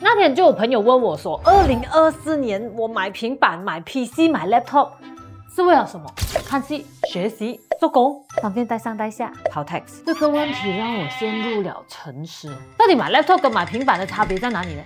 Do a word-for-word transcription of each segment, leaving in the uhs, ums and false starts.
那天就有朋友问我说，二零二四年我买平板、买 P C、买 laptop 是为了什么？看戏、学习、做工，方便带上带下，跑 tax。这个问题让我陷入了沉思。到底买 laptop 跟买平板的差别在哪里呢？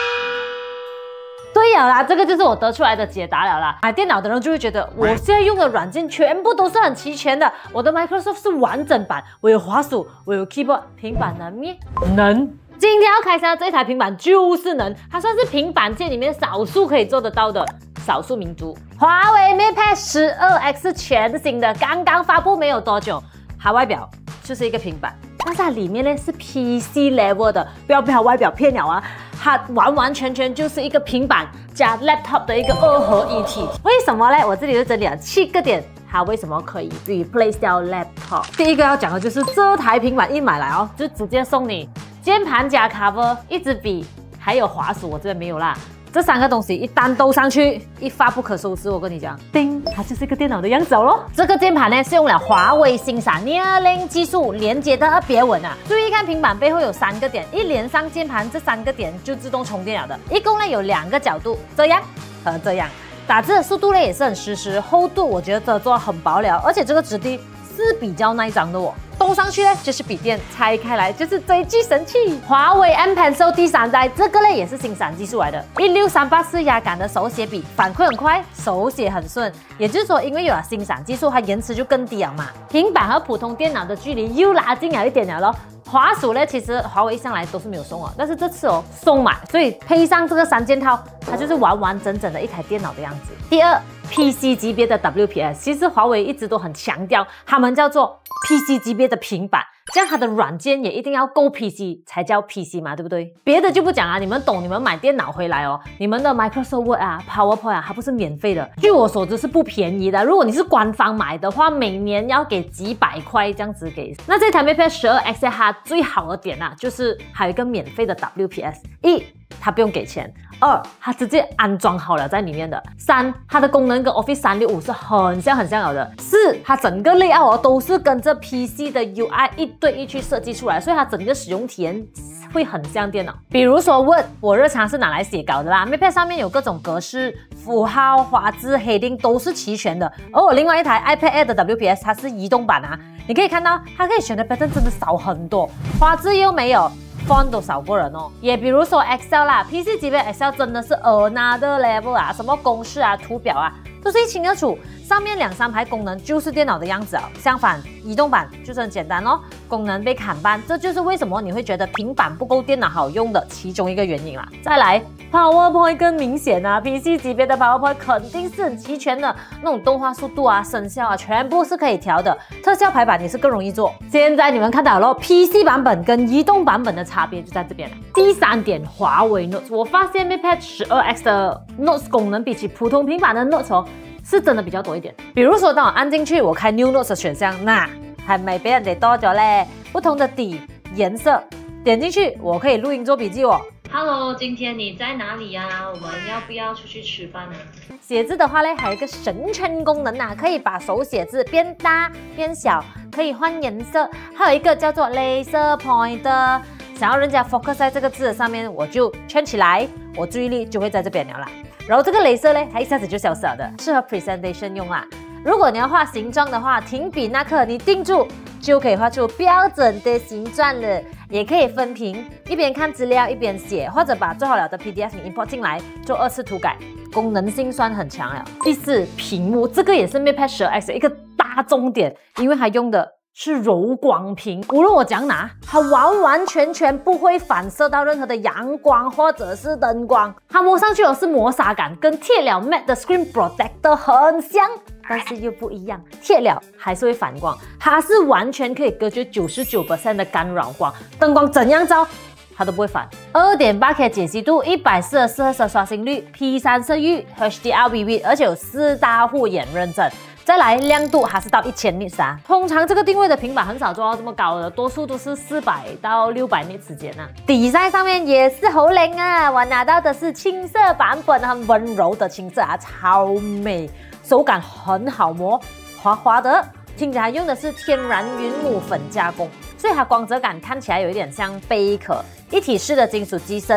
对了啦，这个就是我得出来的解答了啦。买电脑的人就会觉得，我现在用的软件全部都是很齐全的，我的 Microsoft 是完整版，我有滑鼠，我有 keyboard， 平板能咩？能。今天要开箱的这一台平板就是能，它算是平板界里面少数可以做得到的少数民族。华为 MatePad 十二 X 全新的，刚刚发布没有多久，它外表就是一个平板，但是它里面呢是 P C level 的，不要被它外表骗了啊！它完完全全就是一个平板加 laptop 的一个二合一体。为什么呢？我这里就整理了七个点。它为什么可以 replace 掉 laptop？ 第一个要讲的就是这台平板一买来哦，就直接送你键盘加 cover、一支笔，还有滑鼠，我这边没有啦。这三个东西一单兜上去，一发不可收拾。我跟你讲，叮，它就是一个电脑的样子咯。这个键盘呢是用了华为新闪 Neuralink 技术连接的别稳啊。注意看平板背后有三个点，一连上键盘，这三个点就自动充电了的。一共呢有两个角度，这样和这样。打字的速度呢也是很实时，厚度我觉得这做得很薄了，而且这个质地是比较耐脏的哦。东上去呢就是笔电，拆开来就是这一具神器。华为 M Pencil 第三代，这个呢也是新闪技术来的，一六三八四压感的手写笔，反馈很快，手写很顺。也就是说，因为有了新闪技术，它延迟就更低了嘛。平板和普通电脑的距离又拉近了一点了咯。滑鼠呢，其实华为一向来都是没有送哦，但是这次哦送买，所以配上这个三件套，它就是完完整整的一台电脑的样子。第二 ，P C 级别的 W P S， 其实华为一直都很强调，他们叫做 P C 级别的平板，这样它的软件也一定要够 P C 才叫 P C 嘛，对不对？别的就不讲啊，你们懂，你们买电脑回来哦，你们的 Microsoft Word 啊、PowerPoint 啊，它不是免费的，据我所知是不便宜的。如果你是官方买的话，每年要给几百块这样子给。那这台 MatePad 十二 X 它最好的点啊，就是还有一个免费的 W P S， 一它不用给钱。二，它直接安装好了在里面的。三，它的功能跟 Office 三六五是很像很像有的。四，它整个 layout 哦都是跟着 P C 的 U I 一对一去设计出来，所以它整个使用体验会很像电脑。比如说 Word， 我日常是拿来写稿的啦。MatePad 上面有各种格式、符号、花字、heading 都是齐全的。而我另外一台 iPad Air 的 W P S， 它是移动版啊，你可以看到它可以选的 pattern 真的少很多，花字又没有。font 都少过人哦，也比如说 Excel 啦 ，P C 级别 Excel 真的是 another level 啊，什么公式啊、图表啊，都是一清二楚。上面两三排功能就是电脑的样子啊，相反，移动版就是很简单哦，功能被砍半，这就是为什么你会觉得平板不够电脑好用的其中一个原因啦。再来 ，PowerPoint 更明显啊 ，P C 级别的 PowerPoint 肯定是很齐全的，那种动画速度啊、声效啊，全部是可以调的，特效排版也是更容易做。现在你们看到了 ，P C 版本跟移动版本的差别就在这边了。第三点，华为 Notes， 我发现 MatePad 十二 X 的 Notes 功能比起普通平板的 Notes 哦。是真的比较多一点，比如说当我按进去，我开 New Notes 的选项，那还没俾人哋多咗咧。不同的底颜色，点进去我可以录音做笔记哦。 Hello， 今天你在哪里呀？我们要不要出去吃饭呢？ 写字的话呢，还有一个神圈功能啊，可以把手写字变大变小，可以换颜色，还有一个叫做 Laser Pointer。想要人家 focus 在这个字的上面，我就圈起来，我注意力就会在这边了啦。然后这个雷射呢，它一下子就消失了的，适合 presentation 用啦。如果你要画形状的话，停笔那刻你定住，就可以画出标准的形状了。也可以分屏，一边看资料一边写，或者把做好了的 P D F 你 import 进来做二次涂改，功能性算很强了。第四，屏幕，这个也是 MatePad 十二 X 一个大重点，因为它用的是柔光屏，无论我怎样拿，它完完全全不会反射到任何的阳光或者是灯光。它摸上去哦是磨砂感，跟贴了 Matte 的 Screen Protector 很像，但是又不一样。贴了还是会反光，它是完全可以隔绝 百分之九十九 的干扰光，灯光怎样照它都不会反。二点八 K 解析度，一百四十四赫兹刷新率 ，P 三 色域 ，H D R Vivid， 而且有四大护眼认证。再来亮度还是到一千 nits 啊，通常这个定位的平板很少做到这么高的，多数都是四百到六百 nits 之间啊。底在上面也是好灵啊，我拿到的是青色版本，很温柔的青色啊，超美，手感很好摸，滑滑的。听起来用的是天然云母粉加工，所以它光泽感看起来有一点像贝壳，一体式的金属机身。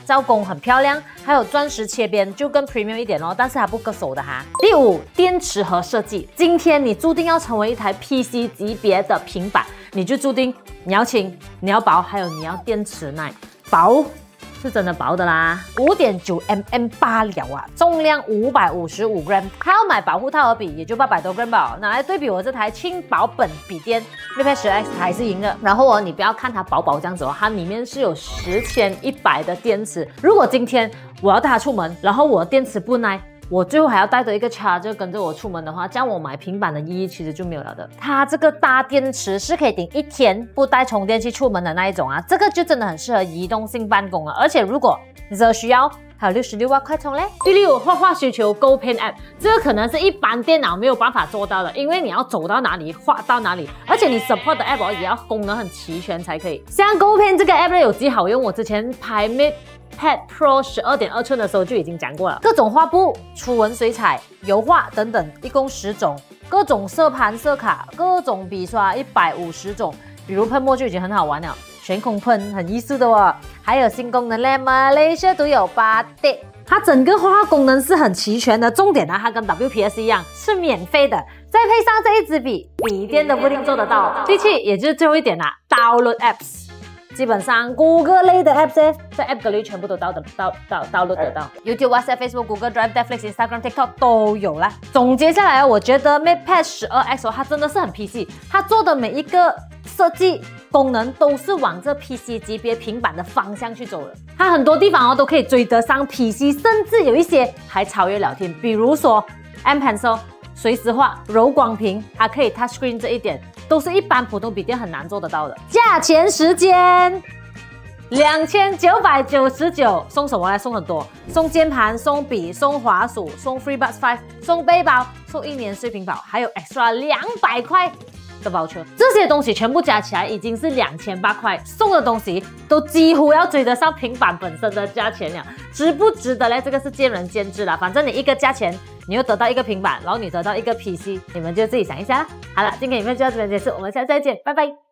造工很漂亮，还有钻石切边，就更 premium 一点哦，但是它不割手的哈。第五，电池盒设计，今天你注定要成为一台 P C 级别的平板，你就注定你要轻，你要薄，还有你要电池耐，薄。是真的薄的啦， 五点九 millimeter 罢了啊，重量五百五十五 gram， 还要买保护套和笔，也就八百多 gram 吧。拿来对比我这台轻薄本笔电 MatePad 十 X 还是赢的。然后哦，你不要看它薄薄这样子哦，它里面是有十千一百的电池。如果今天我要带它出门，然后我的电池不耐，我最后还要带着一个charger跟着我出门的话，这样我买平板的意义其实就没有了的。它这个大电池是可以顶一天不带充电器出门的那一种啊，这个就真的很适合移动性办公了。而且如果你真的需要，还有六十六瓦快充嘞。第六，画画需求 Go Pen App， 这个可能是一般电脑没有办法做到的，因为你要走到哪里画到哪里，而且你 support 的 app 哦也要功能很齐全才可以。像 Go Pen 这个 app 呢有极好用，我之前拍 MatePad Pro 十二点二寸的时候就已经讲过了，各种画布、楚文水彩、油画等等，一共十种，各种色盘、色卡，各种笔刷一百五十种，比如喷墨就已经很好玩了。悬空喷很艺术的哦，还有新功能嘞 ，Malaysia 独有八 D， 它整个画画功能是很齐全的。重点呢，它跟 W P S 一样是免费的，再配上这一支笔，笔电都不一定做得到。第七，也就是最后一点啦 ，Download Apps。基本上谷歌类的 apps 在 App Gallery 全部都到的到到 download 得到 ，YouTube、WhatsApp、Facebook、Google Drive、Netflix、Instagram、TikTok 都有啦。总结下来，我觉得 MatePad 十二 X 它真的是很 P C， 它做的每一个设计功能都是往这 P C 级别平板的方向去走的。它很多地方哦都可以追得上 P C， 甚至有一些还超越了天。比如说 M Pencil 随时画、柔光屏，它可以 Touch Screen 这一点。都是一般普通笔电很难做得到的。价钱时间两千九百九十九，送什么来？送很多，送键盘、送笔、送滑鼠、送 FreeBuds 五、送背包、送一年睡屏保，还有 extra 两百块的包车。这些东西全部加起来已经是两千八块，送的东西都几乎要追得上平板本身的价钱了。值不值得嘞？这个是见仁见智啦。反正你一个价钱，你又得到一个平板，然后你得到一个 P C， 你们就自己想一下啦。好了，今天影片就到这边结束，我们下次再见，拜拜。